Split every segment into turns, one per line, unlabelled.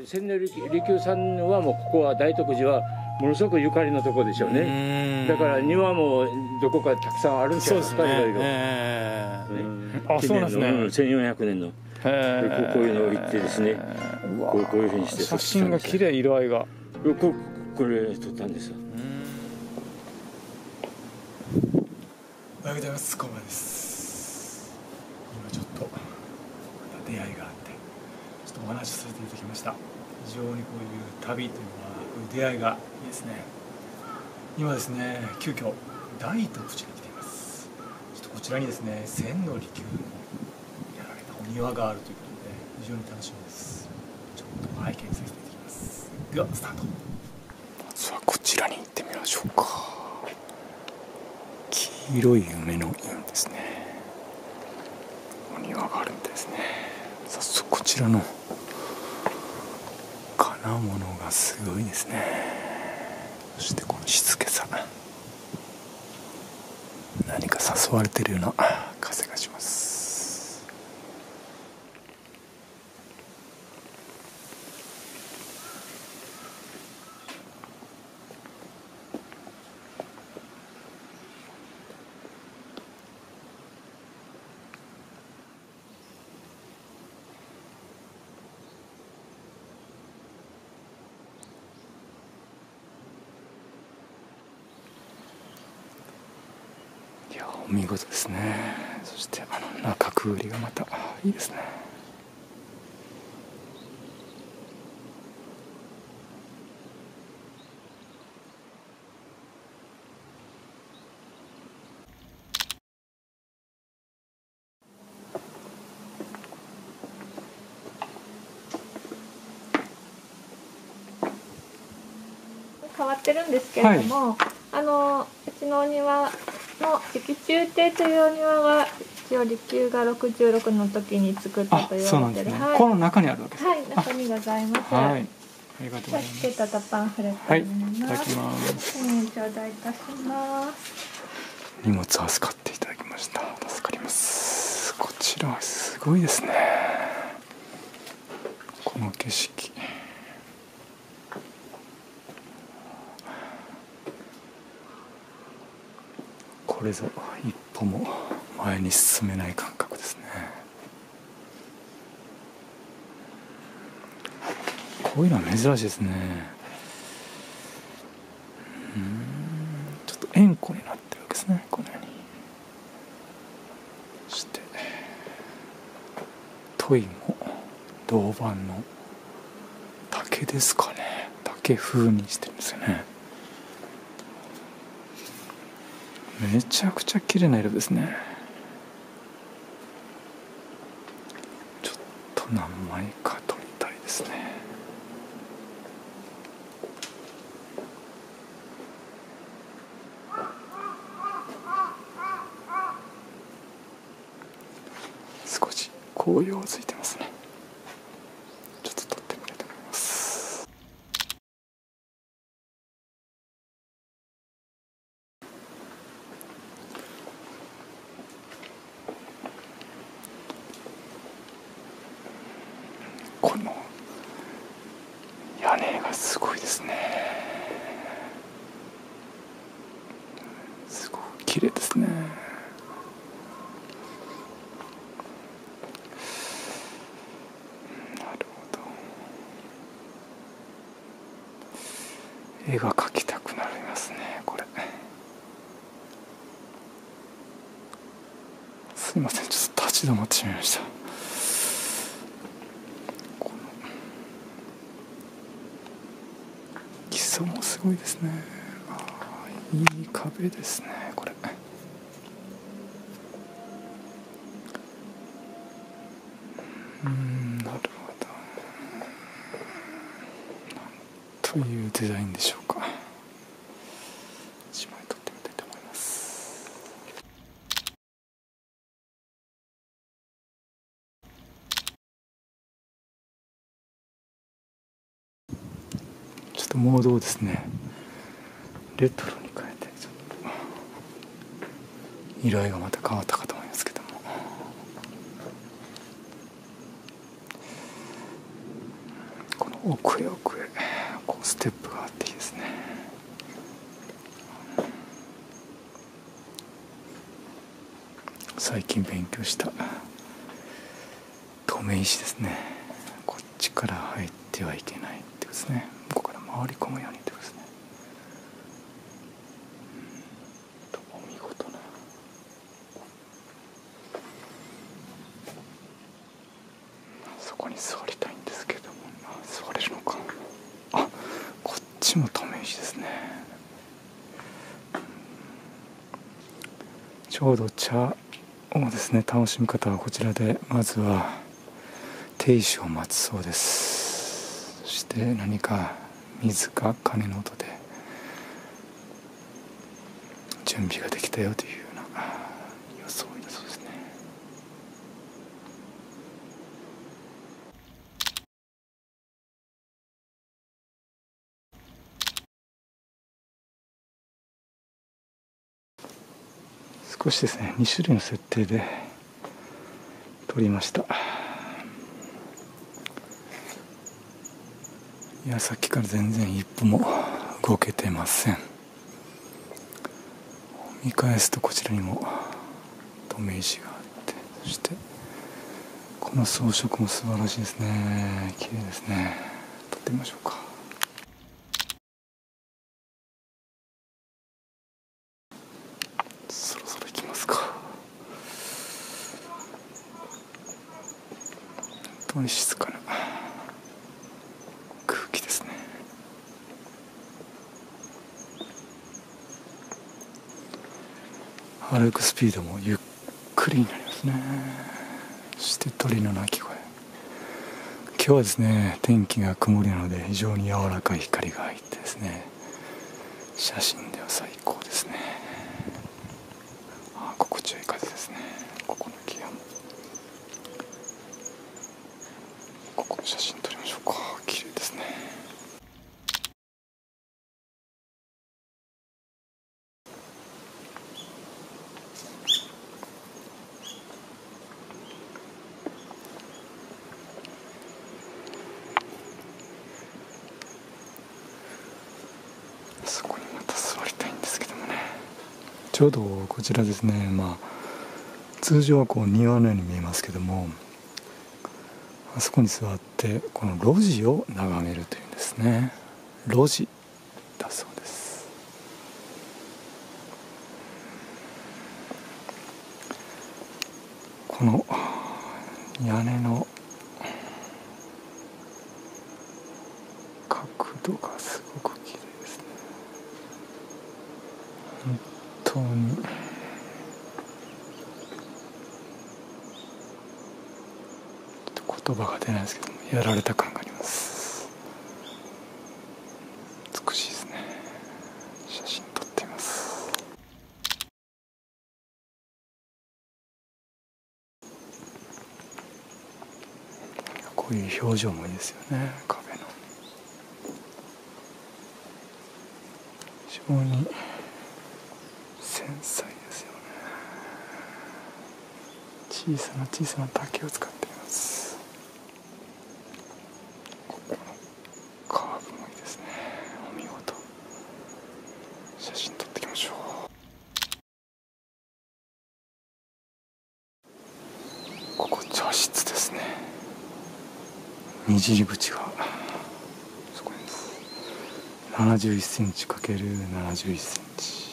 千利休さんはもうここは大徳寺はものすごくゆかりのとこでしょうね。だから庭もどこかたくさんあるんじゃないですか。いろいろ。
あ、そうなんですね。
1400年の。こういうのを言ってですね。こういうふうにして。
写真が綺麗、色合いが。
これ撮ったんですよ。
おはようございます。こんばんはです。今ちょっとまた出会いがあってちょっとお話しさせていただきました。非常にこういう旅というのは出会いがいいですね。今ですね、急遽大徳寺に来ています。ちょっとこちらにですね、千利休のやられたお庭があるということで非常に楽しみです。ちょっと拝見させていただきます。ではスタート。まずはこちらに行ってみましょうか。黄色い梅の院ですね。お庭があるみたいですね。早速こちらの金物がすごいですね。そしてこの静けさ、何か誘われているような風がします。いや、お見事ですね。そして中くぐりがまたいいですね。
変わってるんですけれども、うちのお庭の直中庭というお庭は一応利休が66の時に作ったと言われてる。
この中にあるわけです。
はい、中にございます。
はい、ありがとうございます。
チケットとパンフレットになります。
いただきます。
1000円頂戴いたします。
荷物預かっていただきました。助かります。こちらはすごいですね。この景色。これぞ一歩も前に進めない感覚ですね。こういうのは珍しいですね。ちょっと円弧になってるわけですね、このように。そして問いも銅板の竹ですかね。竹風にしてるんですよね。めちゃくちゃ綺麗な色ですね。ちょっと何枚か撮りたいですね。少し紅葉づいてますね。ちょっと撮ってみたいと思います。この屋根がすごいですね。すごく綺麗ですね。なるほど。絵が描きたくなりますね、これ。すいません、ちょっと立ち止まってしまいました。基礎もすごいですね。いい壁ですね、これ。なるほど。なんというデザインでしょうか。一枚撮ってみたいと思います。ちょっとモードをですね、レトロに変えて、ちょっと色合いがまた変わったかと思いますけども、この奥へ奥へこうステップがあっていいですね。最近勉強した透明石ですね。こっちから入ってはいけないってことですね。ここから回り込むようにってことですね。お見事な。そこに座りたいんですけども、座れるのか。あ、こっちも透明石ですね。ちょうど茶をですね楽しむ方はこちらでまずは亭主を待つそうです。そして何か水か鐘の音で準備ができたよというような装いだそうですね。少しですね2種類の設定で撮りました。いや、さっきから全然一歩も動けてません。見返すとこちらにも透明石があって、そしてこの装飾も素晴らしいですね。綺麗ですね。撮ってみましょうか。そろそろ行きますか。本当に静かな空気ですね。歩くスピードもゆっくりになりますね。そして鳥の鳴き声。今日はですね天気が曇りなので非常に柔らかい光が入ってですね、写真では最高ですね。心地よい風ですね。ここの木が、ここの写真撮りましょうか。綺麗ですね。そこにまた座りたいんですけどもね。ちょうどこちらですね、通常はこう庭のように見えますけども、あそこに座ってこの路地を眺めるというんですね。路地だそうです。この屋根の角度がすごく綺麗ですね。本当に言葉が出ないですけども、やられた感があります。美しいですね。写真撮っています。こういう表情もいいですよね。壁の非常に繊細ですよね。小さな小さな竹を使っています。ここのカーブもいいですね。お見事。写真撮っていきましょう。ここ茶室ですね。にじり口がそこに71センチ ×71センチ。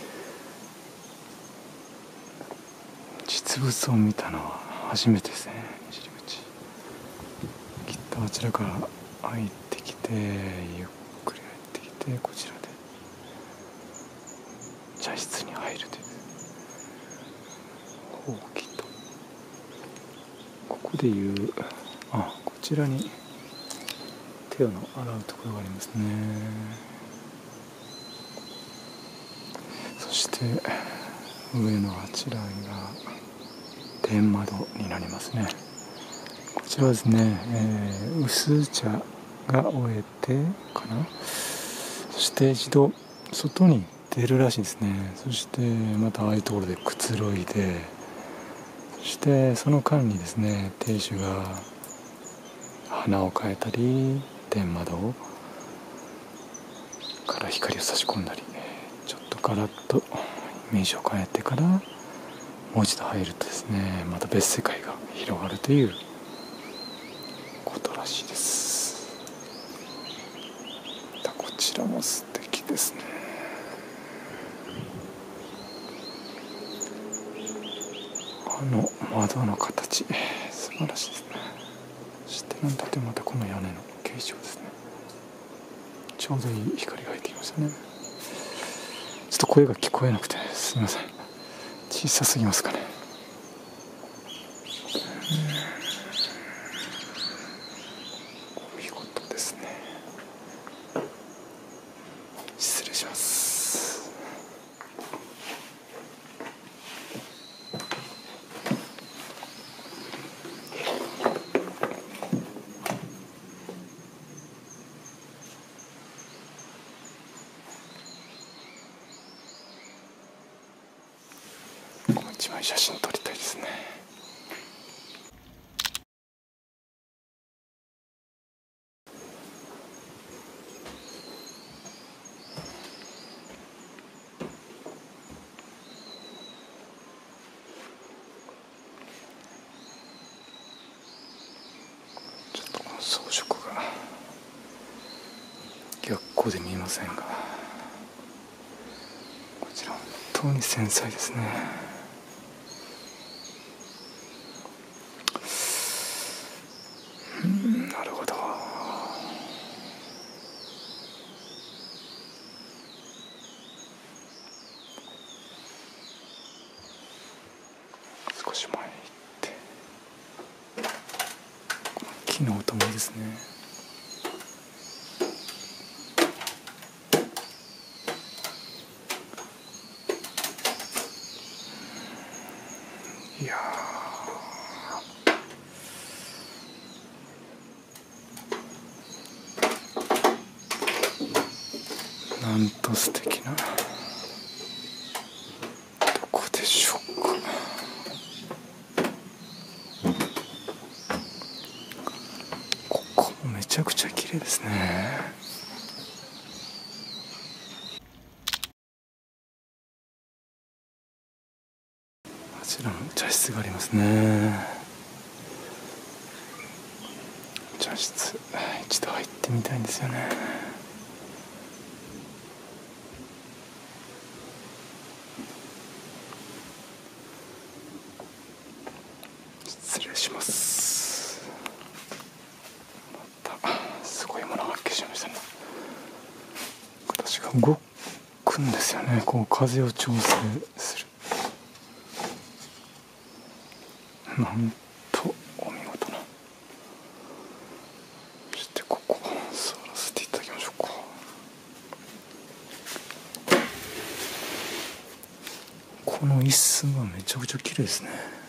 実物を見たのは初めてですね。にじり口きっとあちらから入ってきて、ゆっくり入ってきて、こちらで茶室に入るという方をきっとここでいうこちらに手を洗うところがありますね。そして上のあちらが天窓になりますね。こちらはですね、薄茶が終えてかな。そして一度外に出るらしいですね。そしてまたああいうところでくつろいで、そしてその間にですね亭主が花を変えたり天窓をから光を差し込んだり、ちょっとガラッとイメージを変えてからもう一度入るとですね、また別世界が広がるということらしいです。こちらも素敵ですね。窓の形素晴らしいですね。そしてなんだってまたこの屋根の形状ですね。ちょうどいい光が入ってきましたね。ちょっと声が聞こえなくてすみません。小さすぎますかね。お見事ですね。失礼します。一枚写真撮りたいですね。ちょっとこの装飾が逆光で見えませんが、こちら本当に繊細ですね。なるほど。少し前に行って木の音もいいですね。いやなんと素敵な、どこでしょうか。ここもめちゃくちゃ綺麗ですね。あちらも茶室がありますね。茶室一度入ってみたいんですよね。失礼します。またすごいものが発見しましたね。形が動くんですよね。こう風を調整する。なんとお見事な。そしてここ座らせていただきましょうか。この椅子がめちゃくちゃ綺麗ですね。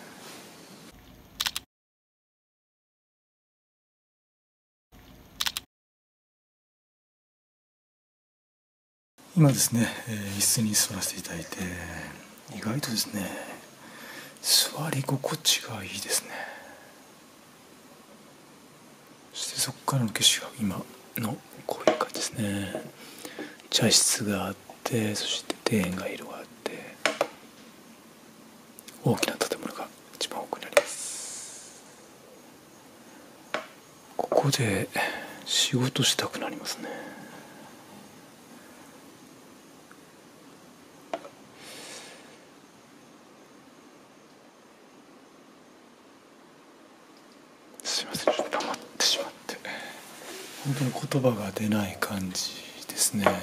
今ですね、椅子に座らせていただいて、意外とですね、座り心地がいいですね。そしてそこからの景色が今のこういう感じですね。茶室があって、そして庭園が広がって、大きな建物が一番奥にあります。ここで仕事したくなりますね。すいません、ちょっと黙ってしまって本当に言葉が出ない感じですね。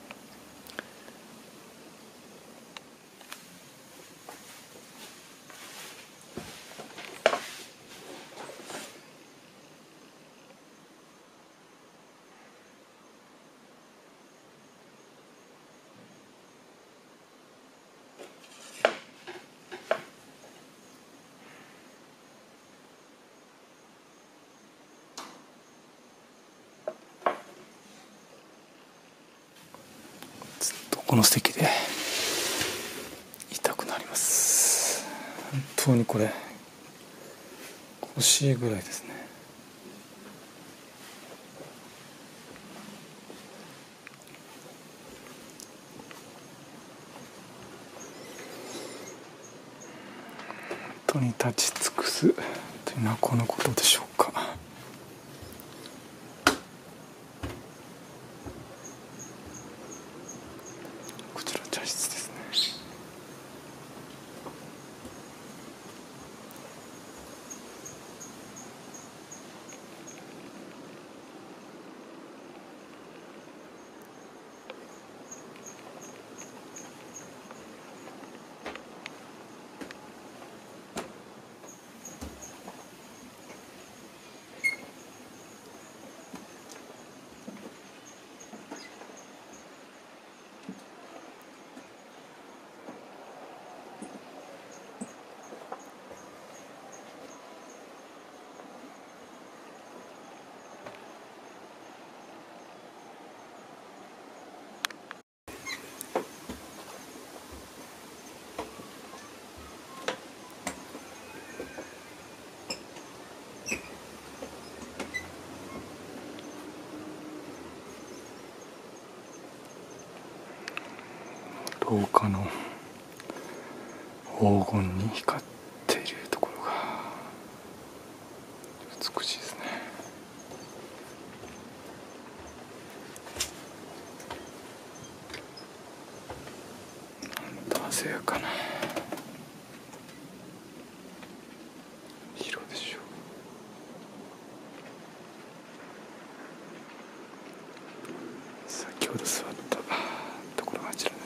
ずっとこの席でいたくなります。本当にこれ欲しいぐらいですね。 に立ち尽くすというのはこのことでしょうか。こちら茶室ですね。廊下の黄金に光っているところが美しいですね。なんと鮮やかな色でしょう。先ほど座ったところがあちらです。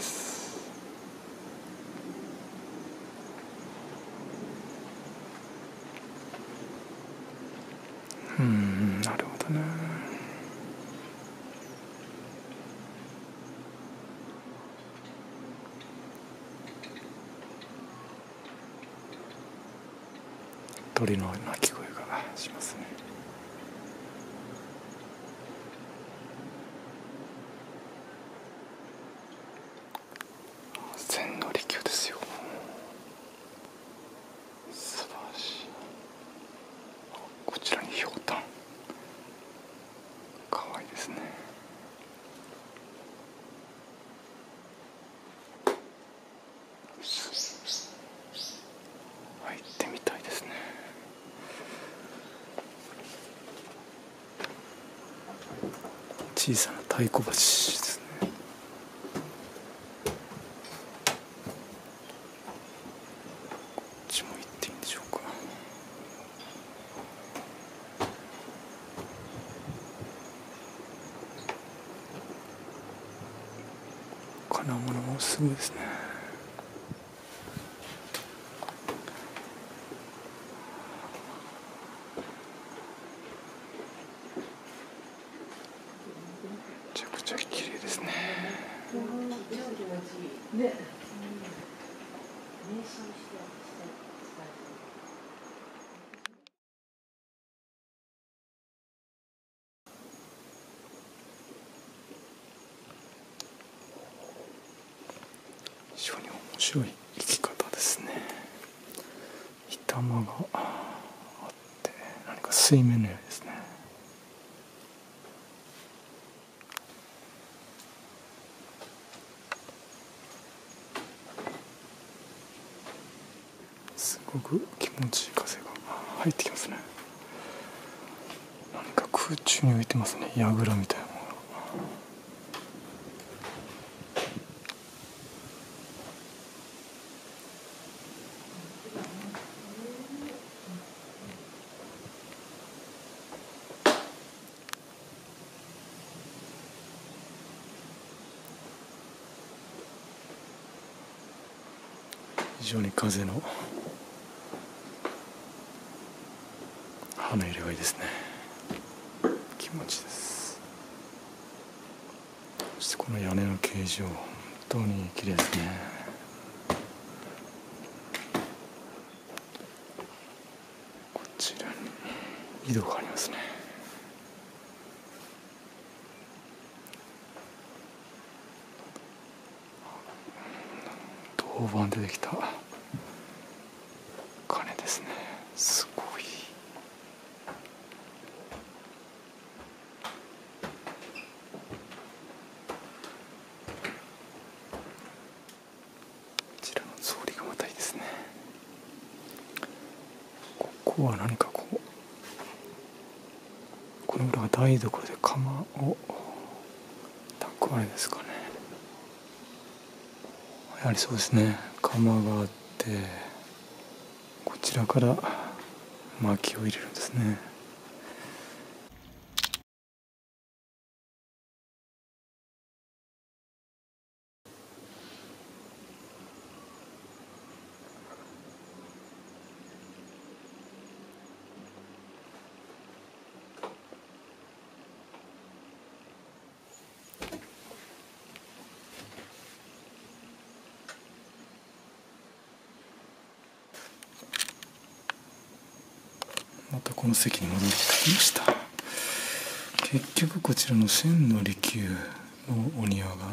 なるほどね。鳥の鳴き声がしますね。千利休ですよ。素晴らしい。こちらにひょうたん、かわいいですね。入ってみたいですね。小さな太鼓橋ですね。こっちも行っていいんでしょうか。金物もすぐですね。めちゃくちゃ綺麗ですね。非常に面白い生き方ですね。板間があって何か水面のようですね。すごく気持ちいい風が入ってきますね。何か空中に浮いてますね。櫓みたいなものが。非常に風の葉の入れがいいですね。気持ちいいです。そしてこの屋根の形状、本当に綺麗ですね。こちらに井戸がありますね。銅板でできた鐘ですね。すごい。こちらの草履がまたいいですね。 こは何かこの裏が台所で釜を炊くあれですかね。やはりそうですね、釜があってこちらから薪を入れるんですね。またこの席に戻ってきました。結局こちらの千利休のお庭が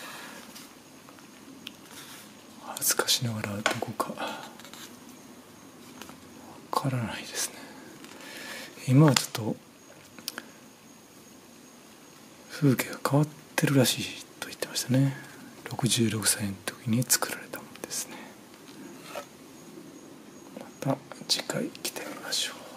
恥ずかしながらどこかわからないですね。今はちょっと風景が変わってるらしいと言ってましたね。66歳の時に作られたものですね。また次回来てみましょう。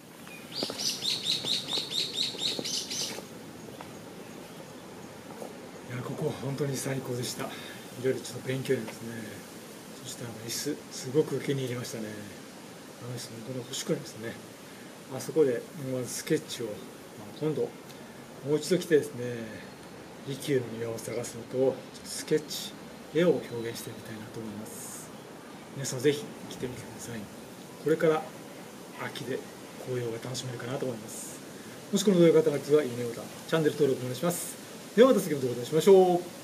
ここは本当に最高でした。いろいろちょっと勉強にですね。そして椅子すごく気に入りましたね。これ欲しくなりますね。あそこでスケッチを、今度もう一度来てですね、利休の庭を探すのとスケッチ絵を表現してみたいなと思います。皆さんぜひ来てみてください。これから秋で紅葉が楽しめるかなと思います。もしこの動画が良かったらいいねボタン、チャンネル登録お願いします。ではまた次の動画でお会いしましょう。